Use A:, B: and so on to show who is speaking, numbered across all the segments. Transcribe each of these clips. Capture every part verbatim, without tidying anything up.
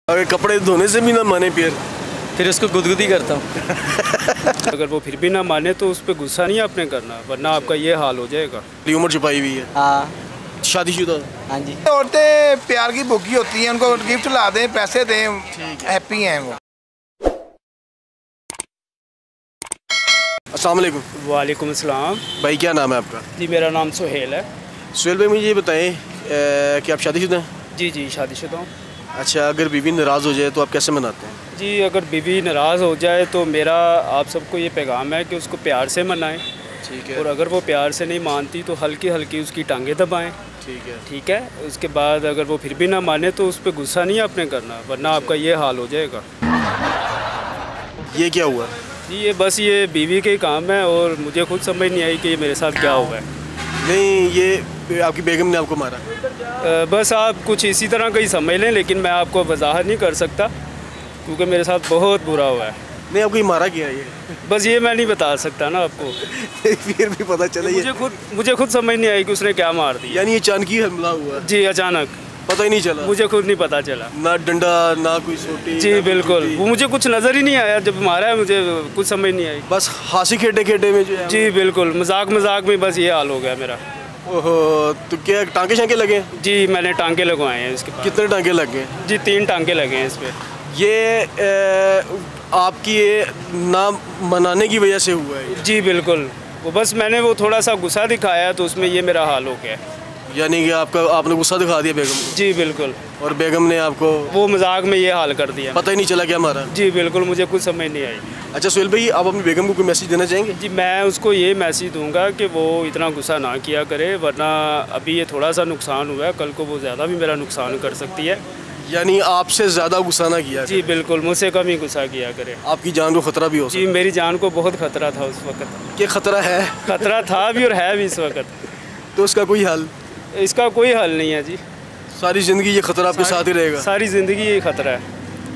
A: अगर कपड़े धोने से भी ना माने फिर
B: फिर उसको गुदगुदी करता हूँ। अगर वो फिर भी ना माने तो उस पर गुस्सा नहीं आपने करना, वरना आपका ये हाल हो जाएगा।
A: उम्र छुपाई हुई है।
C: हाँ
A: शादीशुदा।
C: हाँ जी।
D: औरतें प्यार की भूखी होती हैं, उनको गिफ्ट ला दें, पैसे दें, हैप्पी हैं वो।
A: अस्सलाम वालेकुम।
B: वालेकुम अस्सलाम।
A: भाई क्या नाम है आपका?
B: जी मेरा नाम सुहेल है।
A: सुहेल भाई मुझे ये बताएं कि आप शादीशुदा हैं?
B: जी जी शादीशुदा हूँ।
A: अच्छा, अगर बीवी नाराज़ हो जाए तो आप कैसे मनाते हैं?
B: जी अगर बीवी नाराज़ हो जाए तो मेरा आप सबको ये पैगाम है कि उसको प्यार से मनाएं।
A: ठीक है।
B: और अगर वो प्यार से नहीं मानती तो हल्की हल्की उसकी टांगें दबाएं।
A: ठीक है।
B: ठीक है। उसके बाद अगर वो फिर भी ना माने तो उस पर गुस्सा नहीं आपने करना, वरना आपका ये हाल हो जाएगा।
A: ये क्या हुआ?
B: जी ये बस ये बीवी के ही काम है और मुझे खुद समझ नहीं आई कि ये मेरे साथ क्या हुआ है।
A: नहीं, ये आपकी बेगम ने आपको मारा?
B: आ, बस आप कुछ इसी तरह का ही समझ लें, लेकिन मैं आपको वजाहत नहीं कर सकता क्योंकि मेरे साथ बहुत बुरा हुआ है।
A: नहीं, आपको ये मारा क्या है? ये
B: बस ये मैं नहीं बता सकता ना आपको।
A: फिर भी पता चला।
B: मुझे खुद मुझे खुद समझ नहीं आई कि उसने क्या मार दिया।
A: यानी ये अचानक ही हमला हुआ?
B: जी अचानक,
A: पता ही नहीं चला?
B: मुझे खुद नहीं पता चला।
A: ना डंडा ना कोई सोटी?
B: जी बिल्कुल, वो मुझे कुछ नज़र ही नहीं आया जब मारा है, मुझे कुछ समझ नहीं आई।
A: बस हंसी खेटे खेटे में जो है।
B: जी बिल्कुल, मजाक मजाक में बस ये हाल हो गया मेरा।
A: ओहो, तो क्या टांके शांके लगे?
B: जी मैंने टांके लगवाए हैं इसके पास।
A: कितने टांके लगे?
B: जी तीन टांके लगे हैं इस पर।
A: ये ए, आपकी ये ना मनाने की वजह से हुआ है?
B: जी बिल्कुल, वो बस मैंने वो थोड़ा सा गुस्सा दिखाया तो उसमें ये मेरा हाल हो गया।
A: यानी कि आपका आपने गुस्सा दिखा दिया बेगम को?
B: जी बिल्कुल।
A: और बेगम ने आपको
B: वो मजाक में ये हाल कर दिया।
A: पता ही नहीं चला क्या मारा?
B: जी बिल्कुल, मुझे कुछ समझ नहीं आई।
A: अच्छा सुहेल भाई, आप अपनी बेगम को कोई मैसेज देना चाहेंगे?
B: जी मैं उसको ये मैसेज दूंगा कि वो इतना गुस्सा ना किया करे, वरना अभी ये थोड़ा सा नुकसान हुआ है, कल को वो ज़्यादा भी मेरा नुकसान कर सकती है।
A: यानी आपसे ज़्यादा गुस्सा ना किया?
B: जी बिल्कुल, मुझसे कम ही गुस्सा किया करे।
A: आपकी जान को खतरा भी हो सकता?
B: जी मेरी जान को बहुत खतरा था उस वक्त।
A: क्या खतरा है?
B: खतरा था भी और है भी इस वक्त।
A: तो उसका कोई हल?
B: इसका कोई हल नहीं है जी।
A: सारी ज़िंदगी ये खतरा आपके साथ ही रहेगा?
B: सारी ज़िंदगी ये खतरा है।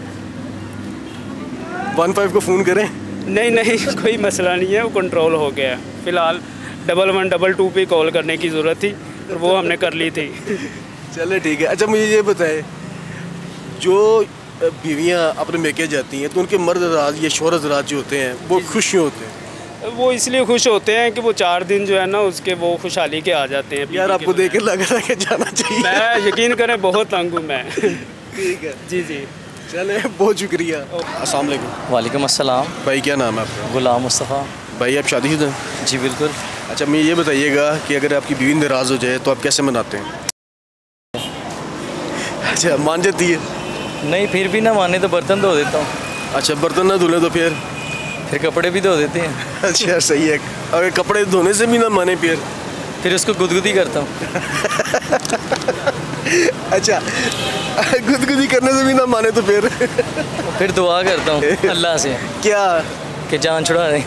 A: वन फाइव को फ़ोन करें?
B: नहीं नहीं, कोई मसला नहीं है, वो कंट्रोल हो गया। फ़िलहाल डबल वन डबल टू पे कॉल करने की ज़रूरत थी और वो हमने कर ली थी।
A: चले ठीक है। अच्छा मुझे ये बताएं, जो बीवियाँ अपने मेके जाती हैं तो उनके मर्द हज़रात या शौहर हज़रात जो होते हैं वो खुश क्यों होते हैं?
B: वो इसलिए खुश होते हैं कि वो चार दिन जो है ना उसके वो खुशहाली के आ जाते हैं।
A: यार आपको देख के लग रहा है कि जाना चाहिए।
B: मैं यकीन करें बहुत तंग हूँ मैं।
A: ठीक है।
B: जी जी
A: चले, बहुत शुक्रिया। अस्सलाम वालेकुम।
C: वालेकुम अस्सलाम।
A: भाई क्या नाम है आपका?
C: गुलाम मुस्तफ़ा।
A: भाई आप शादीशुदा हैं?
C: जी बिल्कुल।
A: अच्छा मुझे ये बताइएगा कि अगर आपकी बीवी नाराज़ हो जाए तो आप कैसे मनाते हैं? अच्छा मान जाती है?
C: नहीं, फिर भी ना माने तो बर्तन धो देता हूँ।
A: अच्छा बर्तन ना धुले तो फिर?
C: फिर कपड़े भी धो देते हैं।
A: अच्छा सही है। अगर कपड़े धोने से भी ना माने फिर?
C: फिर उसको गुदगुदी करता हूँ।
A: अच्छा गुदगुदी करने से भी ना माने तो फिर?
C: फिर दुआ करता हूँ अल्लाह से
A: क्या?
C: कि जान छुड़ा दे।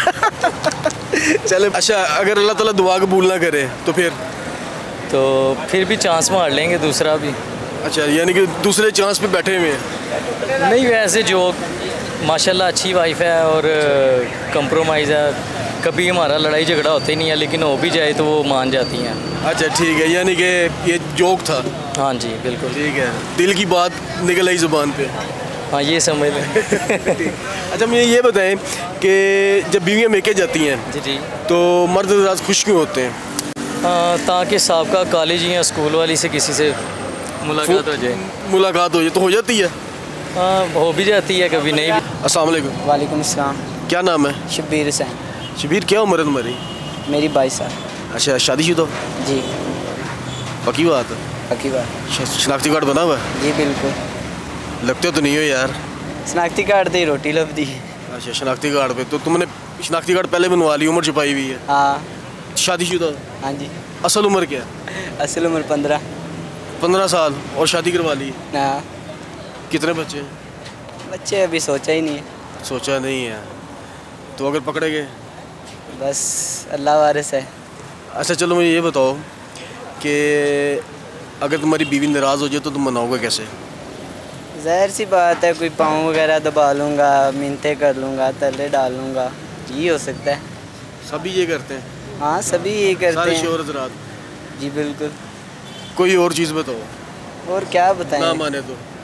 A: चले। अच्छा अगर अल्लाह ताला दुआ कबूल ना करे तो फिर?
C: तो फिर भी चांस मार लेंगे दूसरा भी।
A: अच्छा यानी कि दूसरे चांस पे बैठे हुए हैं?
C: नहीं, वैसे जो माशाल्लाह अच्छी वाइफ है और कंप्रोमाइज़ है, कभी हमारा लड़ाई झगड़ा होता ही नहीं है, लेकिन हो भी जाए तो वो मान जाती हैं।
A: अच्छा ठीक है, यानी कि ये जोक था?
C: हाँ जी बिल्कुल।
A: ठीक है, दिल की बात निकल आई ज़ुबान पे।
C: हाँ ये समझ लें।
A: अच्छा मुझे ये बताएं कि जब बीवियाँ मेके जाती हैं
C: जी जी
A: तो मर्द हज़रात खुश क्यों होते हैं?
C: हाँ, ताकि साबका कॉलेज या स्कूल वाली से किसी से मुलाकात हो जाए।
A: मुलाकात हो जाए तो हो जाती है?
C: हाँ हो भी जाती है, कभी नहीं भी।
A: अस्सलाम वालेकुम।
E: वालेकुम अस्सलाम।
A: क्या नाम है?
E: शब्बीर हुसैन।
A: शबीर, क्या उम्र है तुम्हारी?
E: मेरी बाईस साल।
A: अच्छा शादीशुदा?
E: जी
A: पक्की बात है?
E: पक्की बात।
A: शनाख्ती कार्ड बना हुआ है?
E: जी बिल्कुल।
A: लगते तो नहीं हो यार।
E: शनाख्ती कार्ड दी रोटी लभदी।
A: अच्छा शनाख्ती कार्ड पे तो तुमने शनाख्ती कार्ड पहले बनवा ली, उम्र छुपाई हुई है?
E: हाँ।
A: शादीशुदा?
E: हाँ जी।
A: असल उम्र क्या?
E: असल उम्र पंद्रह।
A: पंद्रह साल और शादी करवा ली?
E: हाँ।
A: कितने बच्चे?
E: बच्चे अभी सोचा ही नहीं है।
A: सोचा नहीं है तो अगर पकड़े गए?
E: बस अल्लाह वारिस है।
A: अच्छा चलो मुझे ये बताओ कि अगर तुम्हारी बीवी नाराज़ हो जाए तो तुम मनाओगे कैसे?
E: ज़ाहिर सी बात है, कोई पाँव वगैरह दबा लूँगा, मिन्नतें कर लूँगा, तले डाल लूँगा, ये हो सकता है।
A: सभी ये करते हैं?
E: हाँ सभी यही करते
A: सारे
E: हैं।
A: शौहर हज़रात?
E: जी बिल्कुल।
A: कोई और चीज़ बताओ।
E: और क्या बताएं?
A: ना माने तो?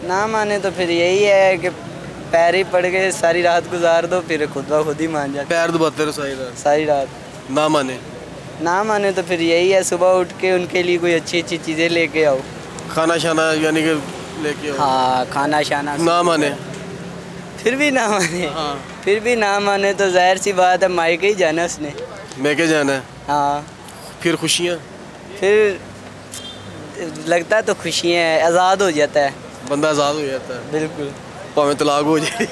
E: ना माने तो फिर यही है कि पैर ही पड़ के सारी रात गुजार दो, फिर खुद ब खुद ही मान जाते
A: पैर दबाते रहो सारी रात,
E: सारी रात।
A: ना माने
E: ना माने तो फिर यही है, सुबह उठ के उनके लिए कोई अच्छी अच्छी चीज़ें लेके आओ,
A: खाना शाना यानी कि लेके आओ।
E: हाँ खाना शाना।
A: ना माने
E: फिर भी ना माने,
A: हाँ
E: फिर भी ना माने तो जाहिर सी बात है मायके ही जाना उसने।
A: मैके जाना है,
E: हाँ
A: फिर खुशियाँ,
E: फिर लगता तो खुशियाँ है, आज़ाद हो जाता है
A: बंदा आज़ाद हो जाता है,
E: बिल्कुल।
A: भावें तलाक हो जाए।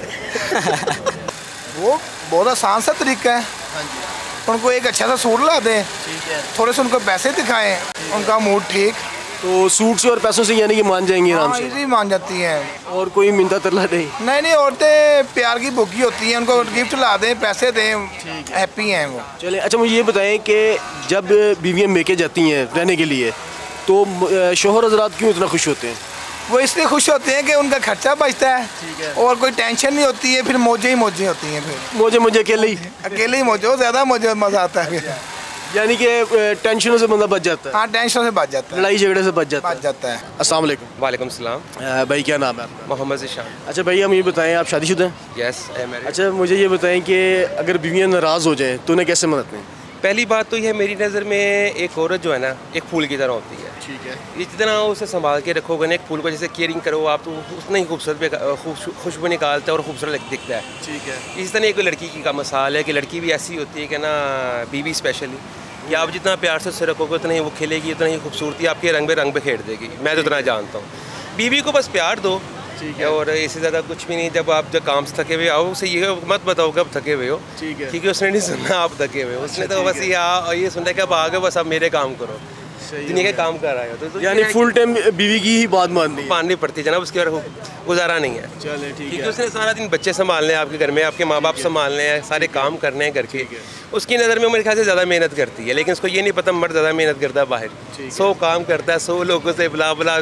D: वो बहुत आसान सा तरीका है। उनको एक अच्छा सा सूट ला दें, थोड़े से उनको पैसे दिखाएं, उनका मूड ठीक,
A: तो सूट से और पैसों से यानी कि मान जाएंगी आराम
D: हाँ
A: से,
D: इजी मान जाती हैं।
A: और कोई मिन्नत तरला नहीं।
D: नहीं नहीं, औरतें प्यार की भूखी होती हैं, उनको गिफ्ट ला दें, पैसे दें, हैप्पी हैं वो।
A: चले अच्छा, मुझे ये बताएं कि जब बीवियाँ मेके जाती हैं रहने के लिए तो अ, शौहर हज़रात क्यों इतना खुश होते हैं?
D: वो इसलिए खुश होते हैं कि उनका खर्चा बचता है और कोई टेंशन नहीं होती है, फिर मौजें ही मौजें होती हैं, फिर
A: मुझे मुझे अकेले ही
D: अकेले ही मौजे हो, ज़्यादा मौजे मज़ा आता है फिर।
A: यानी कि अ, टेंशनों से बंदा बच जाता है,
D: हाँ टेंशन से बच जाता है,
A: लड़ाई झगड़े से बच जाता
D: बच
A: है।
D: जाता है।
A: अस्सलाम वालेकुम।
F: वालेकुम सलाम।
A: अ, भाई क्या नाम है आपका?
F: मोहम्मद ज़िशान।
A: अच्छा भाई, हम ये बताएं आप शादीशुदा हैं?
F: Yes I am married.
A: अच्छा मुझे ये बताएं कि अगर बीवियाँ नाराज़ हो जाएं तो उन्हें कैसे मनाते हैं?
F: पहली बात तो यह मेरी नज़र में एक औरत जो है ना एक फूल की तरह होती है।
A: ठीक है,
F: जितना उसे संभाल के रखोगे ना, एक फूल को जैसे केयरिंग करो आप, तो उतना ही खूबसूरत भी खूब- खुशबू निकालता है और खूबसूरत दिखता है।
A: ठीक है,
F: इसी तरह एक लड़की की का मिसाल है कि लड़की भी ऐसी होती है कि ना, बीवी स्पेशली, कि आप जितना प्यार से उससे रखोगे उतना ही वो खिलेगी, उतना ही खूबसूरती आपके रंग में रंग बिखेर देगी। मैं तो इतना जानता हूँ। बीवी को बस प्यार दो,
A: ठीक है,
F: और इससे ज़्यादा कुछ भी नहीं। जब आप जब काम से थके हुए आओ, उसे ये मत बताओ कब थके हुए हो,
A: ठीक है,
F: क्योंकि उसने नहीं सुनना आप थके हुए हो। उसने तो
A: ठीक
F: बस
A: है।
F: ये आ- ये सुनना है कि आप आ गए, बस आप मेरे काम करो,
A: सही
F: दुनिया
A: हो
F: के
A: गया।
F: काम कर रहे हो, तो, तो
A: यानी
F: ये है
A: फुल टाइम बीवी की ही बात माननी
F: कि
A: है।
F: माननी पड़ती है जनाब, उसके और गुजारा नहीं है।
A: चले ठीक
F: क्योंकि
A: है,
F: उसने सारा दिन बच्चे संभालने हैं, आपके घर में आपके माँ बाप संभालने हैं, सारे काम करने हैं घर के। उसकी नज़र में मेरे ख्याल से ज़्यादा मेहनत करती है, लेकिन उसको ये नहीं पता मर्द ज़्यादा मेहनत करता है बाहर, सौ काम करता है, सौ लोगों से बुला बुला।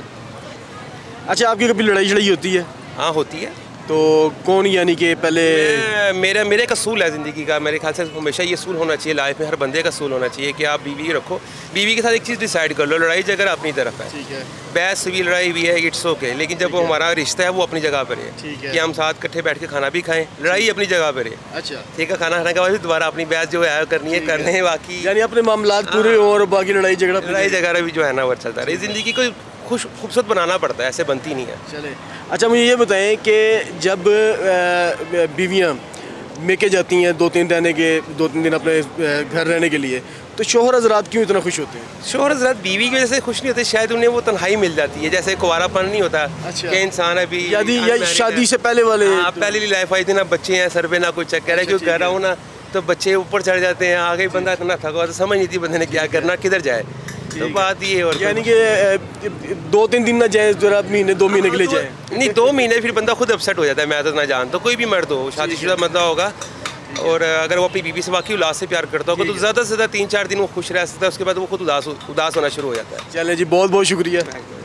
A: अच्छा आपकी कभी लड़ाई झड़ाई होती है
F: हाँ होती है।
A: तो कौन यानी कि पहले?
F: मैं- मेरा मेरे का असूल है ज़िंदगी का, मेरे ख्याल से हमेशा ये असूल होना चाहिए लाइफ में, हर बंदे का असूल होना चाहिए कि आप बीवी रखो, बीवी के साथ एक चीज़ डिसाइड कर लो, लड़ाई झगड़ा अपनी तरफ है,
A: ठीक है,
F: बहस भी लड़ाई भी है, इट्स ओके, लेकिन जब वो हमारा रिश्ता है वो अपनी जगह पर
A: ठीक
F: है
A: है।
F: कि हम साथ इकट्ठे बैठ के खाना भी खाएं, लड़ाई अपनी जगह पर है।
A: अच्छा
F: ठीक है, खाना खाने के बाद भी दोबारा अपनी बहस जो है करनी है, करने हैं, बाकी
A: यानी अपने मामलात पूरे हो और बाकी लड़ाई झगड़ा अपनी
F: लड़ाई
A: जगह।
F: झगड़ा भी जो है ना वो चलता रहे। ज़िंदगी को खुश खूबसूरत बनाना पड़ता है, ऐसे बनती नहीं है।
A: चले अच्छा मुझे ये बताएं कि जब अ, बीवियाँ मेके जाती हैं दो तीन रहने के दो तीन दिन अपने अ, घर रहने के लिए, तो शौहर हज़रात क्यों इतना खुश होते हैं?
F: शोहर हज़रात बीवी की वजह से खुश नहीं होते, शायद उन्हें वो तन्हाई मिल जाती है, जैसे कुंवारापन नहीं होता
A: अच्छा।
F: कि इंसान अभी
A: यानी या
F: unmarried
A: शादी
F: है।
A: से पहले वाले?
F: हाँ, पहले लाइफ आई थी ना, बच्चे हैं सर पे ना कोई चक्कर है, क्यों
A: ठीक
F: कर रहा हूँ ना, तो बच्चे ऊपर चढ़ जाते हैं, आगे बंदा इतना थका हुआ तो समझ नहीं थी बंदे ने क्या करना, किधर जाए। तो बात ये, और
A: यानी कि अ, दो तीन दिन ना जाए, जरा महीने दो महीने के लिए जाए।
F: नहीं, दो महीने फिर बंदा खुद अपसेट हो जाता है। मैं तो ना जानता, कोई भी मर्द हो, शादीशुदा बंदा होगा, और अगर वो अपनी बीवी से वाकई उल्लास से प्यार करता होगा तो ज़्यादा से ज़्यादा तीन चार दिन वो खुश रह सकता है, उसके बाद वो खुद उदास उदास होना शुरू हो जाता है।
A: चले जी, बहुत बहुत शुक्रिया।